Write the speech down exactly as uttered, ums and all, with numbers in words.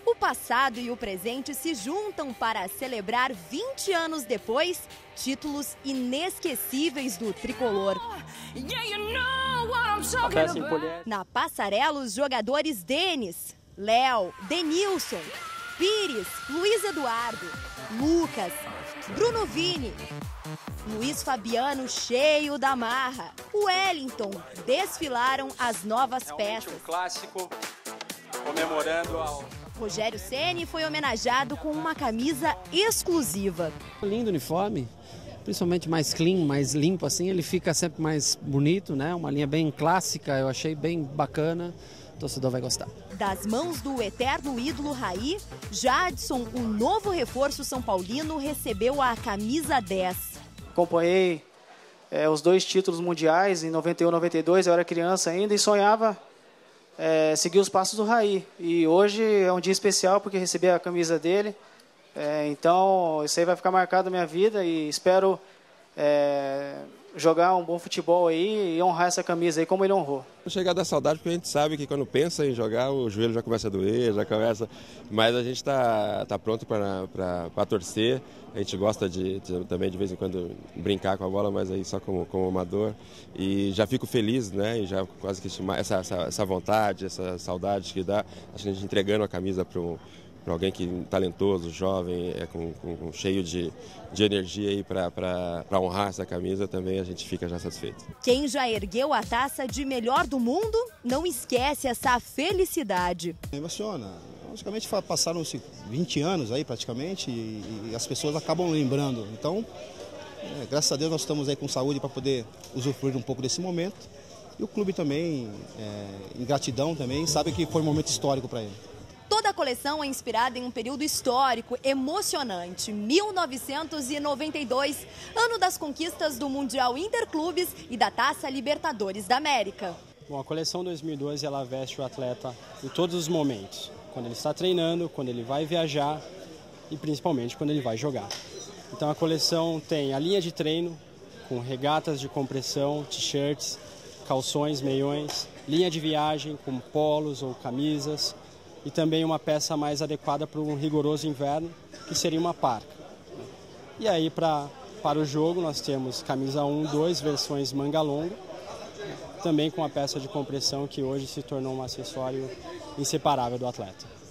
O passado e o presente se juntam para celebrar vinte anos depois, títulos inesquecíveis do tricolor. Na passarela, os jogadores Denis, Léo, Denilson, Pires, Luiz Eduardo, Lucas, Bruno Vini, Luiz Fabiano cheio da marra, Wellington desfilaram as novas peças. Um clássico comemorando ao... Rogério Ceni foi homenageado com uma camisa exclusiva. Lindo uniforme, principalmente mais clean, mais limpo assim, ele fica sempre mais bonito, né? Uma linha bem clássica, eu achei bem bacana, o torcedor vai gostar. Das mãos do eterno ídolo Raí, Jadson, o novo reforço são paulino, recebeu a camisa dez. Acompanhei é, os dois títulos mundiais, em noventa e um e noventa e dois, eu era criança ainda e sonhava é, seguir os passos do Raí. E hoje é um dia especial porque recebi a camisa dele, é, então isso aí vai ficar marcado na minha vida e espero é, jogar um bom futebol aí e honrar essa camisa aí como ele honrou. Chega a dar saudade porque a gente sabe que quando pensa em jogar o joelho já começa a doer, já começa, mas a gente está tá pronto para torcer. A gente gosta de, de também de vez em quando brincar com a bola, mas aí só como, como amador. E já fico feliz, né? E já quase que essa, essa, essa vontade, essa saudade que dá, a gente entregando a camisa para um para alguém que talentoso, jovem, é com, com, cheio de, de energia aí para honrar essa camisa, também a gente fica já satisfeito. Quem já ergueu a taça de melhor do mundo, não esquece essa felicidade. Emociona. Logicamente passaram-se vinte anos aí praticamente e, e as pessoas acabam lembrando. Então, é, graças a Deus nós estamos aí com saúde para poder usufruir um pouco desse momento. E o clube também, é, em gratidão também, sabe que foi um momento histórico para ele. Toda a coleção é inspirada em um período histórico emocionante, mil novecentos e noventa e dois, ano das conquistas do Mundial Interclubes e da Taça Libertadores da América. Bom, a coleção dois mil e doze ela veste o atleta em todos os momentos, quando ele está treinando, quando ele vai viajar e principalmente quando ele vai jogar. Então a coleção tem a linha de treino com regatas de compressão, t-shirts, calções, meiões, linha de viagem com polos ou camisas, e também uma peça mais adequada para um rigoroso inverno, que seria uma parca. E aí, pra, para o jogo, nós temos camisa um, dois, versões manga longa, também com a peça de compressão que hoje se tornou um acessório inseparável do atleta.